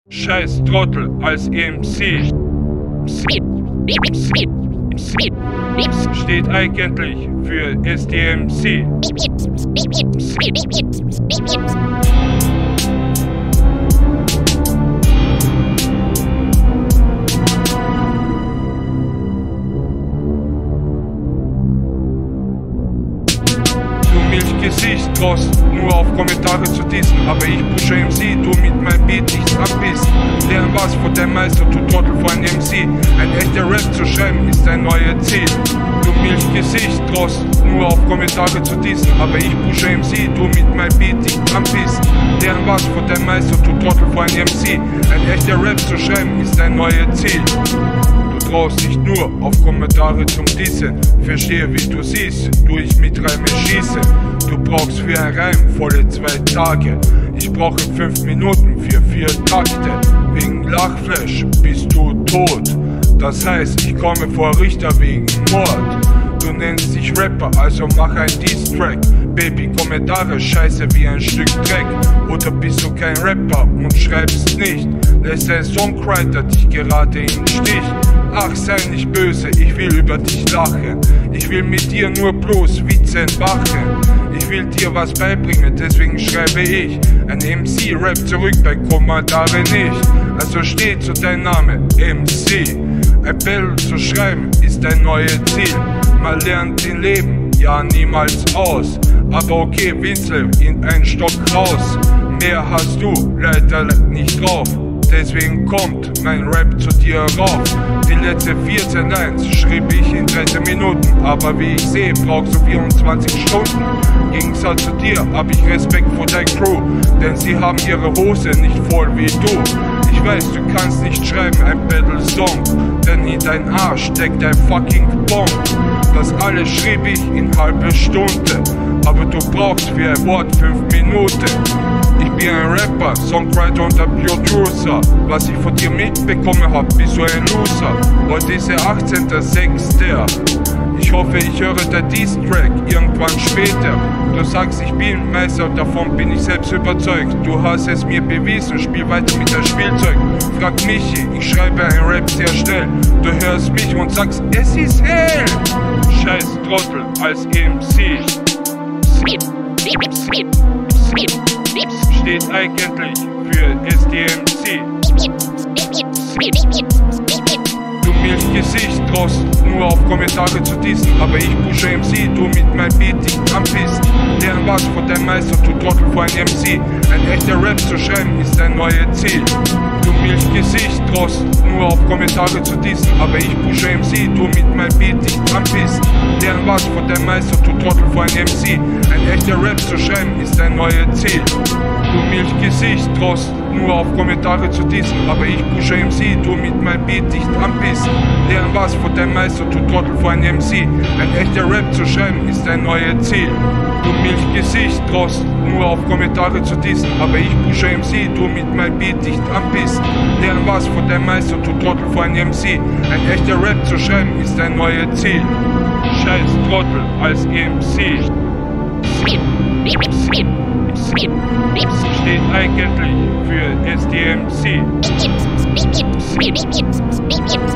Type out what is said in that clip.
Scheiß Trottel als MC. Steht eigentlich für SDMC. Milchgesicht trost nur auf Kommentare zu dissen, aber ich Bušo MC, du mit meinem Beat nichts abbissen. Lern was von deinem Meister, du Trottel vor ein MC. Ein echter Rap zu schreiben ist dein neuer Ziel. Du Milchgesicht trost nur auf Kommentare zu dissen, aber ich Bušo MC, du mit meinem Beat nicht abbissen. Lern was von deinem Meister, du Trottel vor ein MC. Ein echter Rap zu schreiben ist dein neuer Ziel. Du traust nicht nur auf Kommentare zum Dissen. Verstehe wie du siehst, du ich mit Reime schieße. Du brauchst für ein Reim volle 2 Tage. Ich brauche 5 Minuten für 4 Takte. Wegen Lachflash bist du tot. Das heißt, ich komme vor Richter wegen Mord. Du nennst dich Rapper, also mach ein Diss-Track. Baby, Kommentare scheiße wie ein Stück Dreck. Oder bist du kein Rapper und schreibst nicht? Lässt ein Songwriter dich gerade im Stich? Ach, sei nicht böse, ich will über dich lachen. Ich will mit dir nur bloß Witze entfachen. Ich will dir was beibringen, deswegen schreibe ich ein MC-Rap zurück bei Kommentare nicht. Also steht zu dein Name, MC. Ein Battle zu schreiben ist dein neues Ziel. Man lernt im Leben ja niemals aus. Aber okay, Winzel in ein Stock raus. Mehr hast du leider nicht drauf. Deswegen kommt mein Rap zu dir rauf. Die letzte 14 Lines schrieb ich in 13 Minuten. Aber wie ich sehe, brauchst du 24 Stunden. Im Gegensatz zu dir hab ich Respekt vor deiner Crew. Denn sie haben ihre Hose nicht voll wie du. Ich weiß, du kannst nicht schreiben ein Battle-Song. Denn in dein Arsch steckt ein fucking Bomb. Das alles schrieb ich in halbe Stunde. Aber du brauchst für ein Wort 5 Minuten. Ich bin ein Rapper, Songwriter und ein Producer. Was ich von dir mitbekommen hab, bist du ein Loser. Heute ist der 18.06. Ich hoffe, ich höre dein Diss-Track irgendwann später. Du sagst, ich bin Meister, davon bin ich selbst überzeugt. Du hast es mir bewiesen, spiel weiter mit deinem Spielzeug. Frag Michi, ich schreibe ein Rap sehr schnell. Du hörst mich und sagst, es ist hell. Scheiß Trottel als MC. Steht eigentlich für SDMC. Du Milchgesicht traust nur auf Kommentare zu dissen, aber ich Bušo MC, du mit meinem Beat dich anpisst. Lern was von deinem Meister, du Trottel vor ein MC. Ein echter Rap zu schreiben ist dein neues Ziel. Du Milchgesicht traust nur auf Kommentare zu dissen, aber ich Bušo MC, du mit meinem Beat dich anpisst. Lern was von deinem Meister, du Trottel vor ein MC. Ein echter Rap zu schreiben ist dein neues Ziel. Du Milchgesicht traust nur auf Kommentare zu dissen, aber ich Bušo MC, du mit meinem Beat dich anpisst. Lern was von deinem Meister, du Trottel vor ein MC. Ein echter Rap zu schreiben ist dein neues Ziel. Du Milchgesicht traust nur auf Kommentare zu dissen, aber ich Bušo MC, du mit meinem Beat dich anpisst. Lern was von deinem Meister, du Trottel vor ein MC. Ein echter Rap zu schreiben ist dein neues Ziel. Scheiß Trottel als MC. Steht eigentlich für SDMC.